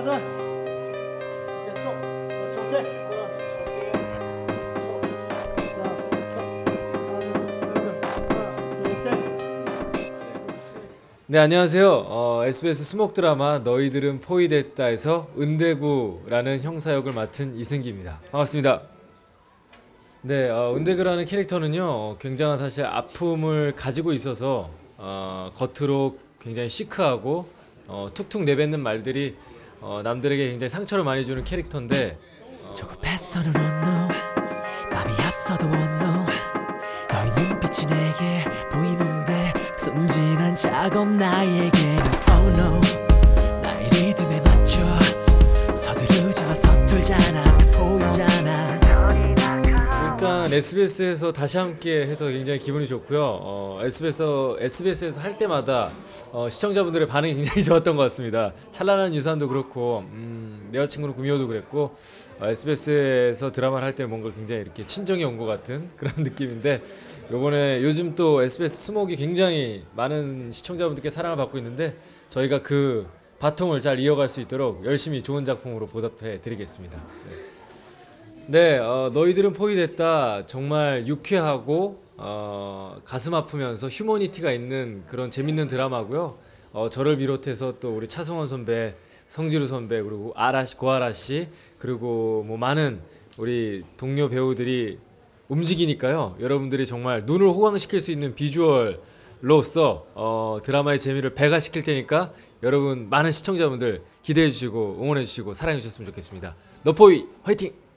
네, 안녕하세요. SBS 수목 드라마 너희들은 포위됐다에서 은대구라는 형사 역을 맡은 이승기입니다. 반갑습니다. 네, 은대구라는 캐릭터는요, 굉장한 사실 아픔을 가지고 있어서 겉으로 굉장히 시크하고 툭툭 내뱉는 말들이 남들에게 굉장히 상처를 많이 주는 캐릭터인데 조급했어는 온노 밤이 앞서도 온노 너의 눈빛이 내게 보이는데 순진한 작업 나에게는 oh no 나의 리듬에 맞춰 서두르지마 서툴잖아 보이잖아. 일단 SBS에서 다시 함께 해서 굉장히 기분이 좋고요. SBS에서 할 때마다 시청자분들의 반응이 굉장히 좋았던 것 같습니다. 찬란한 유산도 그렇고 내 여자친구는 구미호도 그랬고 SBS에서 드라마를 할 때 뭔가 굉장히 이렇게 친정이 온 것 같은 그런 느낌인데 요번에 요즘 또 SBS 수목이 굉장히 많은 시청자분들께 사랑을 받고 있는데 저희가 그 바통을 잘 이어갈 수 있도록 열심히 좋은 작품으로 보답해 드리겠습니다. 네, 너희들은 포위됐다. 정말 유쾌하고 가슴 아프면서 휴머니티가 있는 그런 재밌는 드라마고요. 저를 비롯해서 또 우리 차성원 선배, 성지루 선배, 그리고 고아라 씨, 그리고 뭐 많은 우리 동료 배우들이 움직이니까요. 여러분들이 정말 눈을 호강시킬 수 있는 비주얼로서 드라마의 재미를 배가시킬 테니까 여러분 많은 시청자분들 기대해 주시고 응원해 주시고 사랑해 주셨으면 좋겠습니다. 너포위 화이팅!